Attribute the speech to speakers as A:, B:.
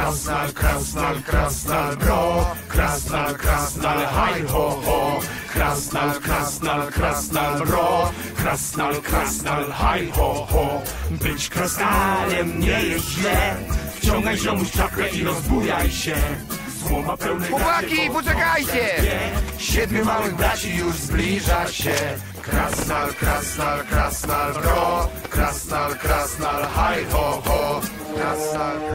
A: Krasnal, krasnal, krasnal, bro. Krasnal, krasnal, haj, ho, ho. Krasnal, krasnal, krasnal, bro. Krasnal, krasnal, haj, ho, ho. Być krasnalem nie jest źle. Wciągaj ziomuś czapkę i rozbujaj się. Słowa pełne.
B: Chłopaki, poczekajcie!
A: 7 małych braci już zbliża się. Krasnal, krasnal, krasnal, bro. Krasnal, krasnal, haj, ho, ho. Krasnal.